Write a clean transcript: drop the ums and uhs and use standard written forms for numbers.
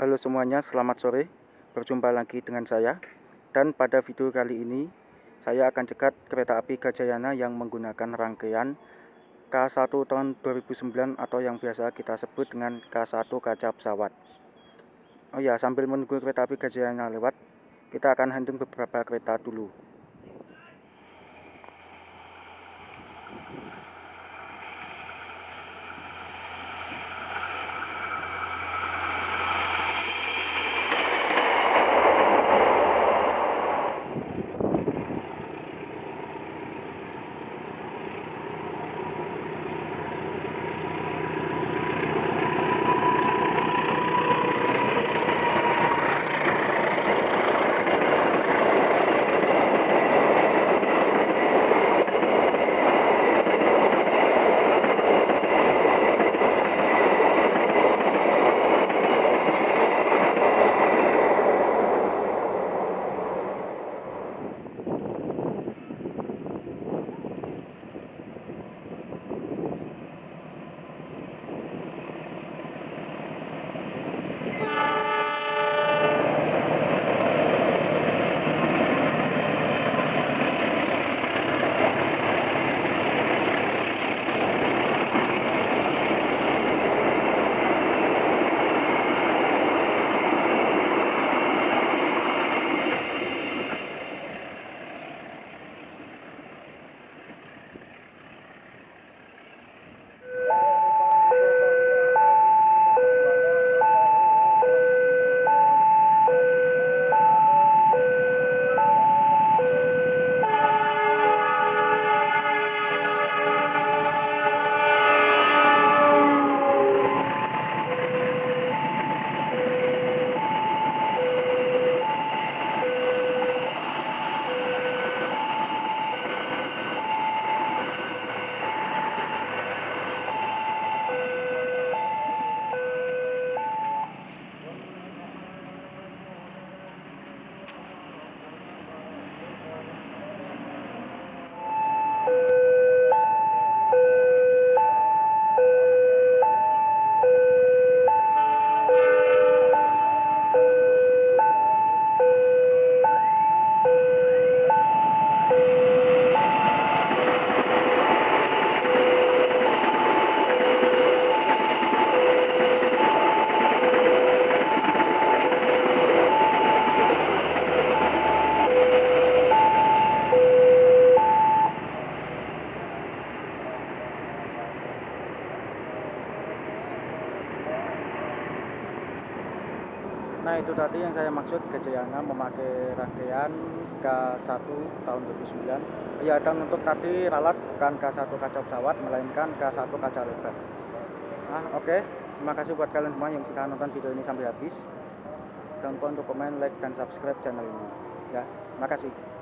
Halo semuanya, selamat sore. Berjumpa lagi dengan saya. Dan pada video kali ini, saya akan cegat kereta api Gajayana yang menggunakan rangkaian K1 tahun 2009 atau yang biasa kita sebut dengan K1 kaca pesawat. Oh ya, sambil menunggu kereta api Gajayana lewat, kita akan hunting beberapa kereta dulu. Nah, itu tadi yang saya maksud, Gajayana memakai rangkaian K1 tahun 2009. Ya, dan untuk tadi ralat bukan K1 kaca pesawat, melainkan K1 kaca lebar. Oke. Terima kasih buat kalian semua yang sudah nonton video ini sampai habis. Jangan lupa untuk komen, like, dan subscribe channel ini. Ya, terima kasih.